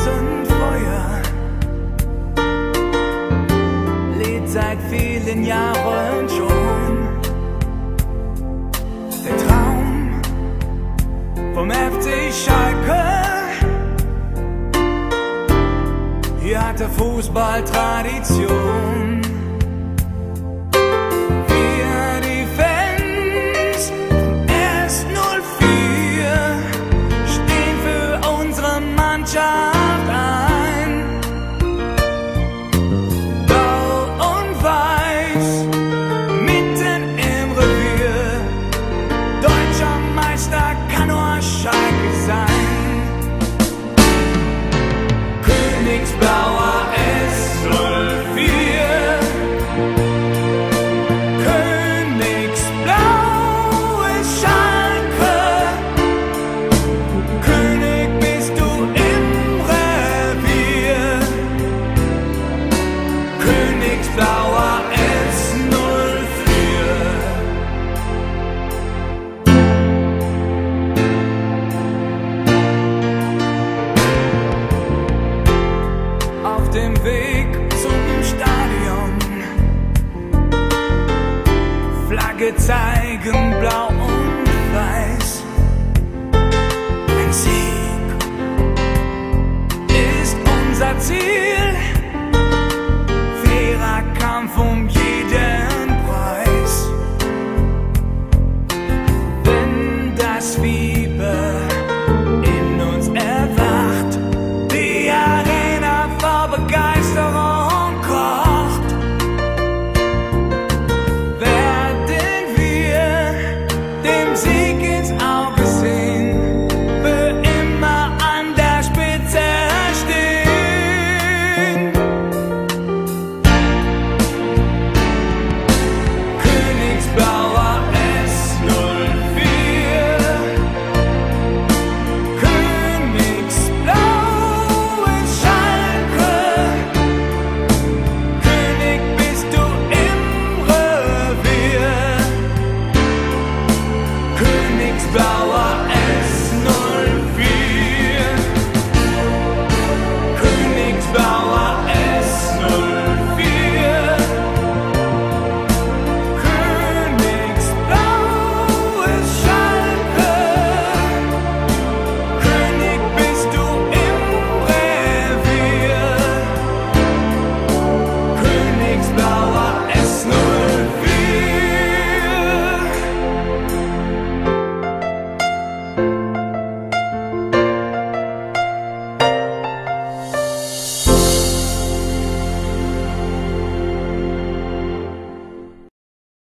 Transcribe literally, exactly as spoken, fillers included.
tausend Feuer lädt seit vielen Jahren schon. Der Traum vom F C Schalke, hier hat der Fußball Tradition. Mannschaft ein, blau und weiß, mitten im Revier. Deutscher Meister kann nur Schalke sein. Königsblauer S null vier, Königsblau ist Schalke. König bist du im Königsblauer S null vier. Auf dem Weg zum Stadion, Flagge zeigen, blau und weiß. Ein Sieg ist unser Ziel.